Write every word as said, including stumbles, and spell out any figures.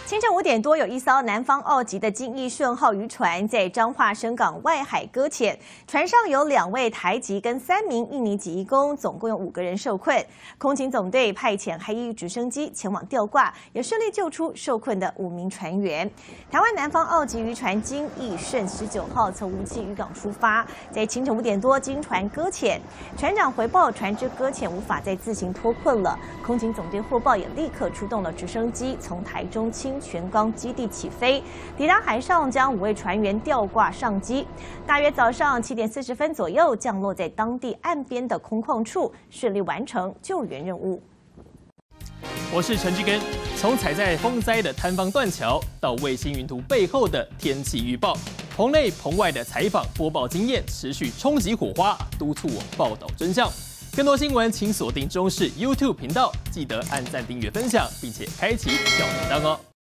清晨五点多，有一艘南方澳籍的金义顺号渔船在彰化深港外海搁浅，船上有两位台籍跟三名印尼籍移工，总共有五个人受困。空警总队派遣海翼直升机前往吊挂，也顺利救出受困的五名船员。台湾南方澳籍渔船金义顺十九号从无锡渔港出发，在清晨五点多经船搁浅，船长回报船只搁浅无法再自行脱困了。空警总队获报也立刻出动了直升机，从台中清泉岗基地起飞，抵达海上，将五位船员吊挂上机。大约早上七点四十分左右，降落在当地岸边的空旷处，顺利完成救援任务。 我是陈志根，从踩在风灾的坍方断桥，到卫星云图背后的天气预报，棚内棚外的采访播报经验持续冲击火花，督促我报道真相。更多新闻，请锁定中视 YouTube 频道，记得按赞、订阅、分享，并且开启小铃铛哦。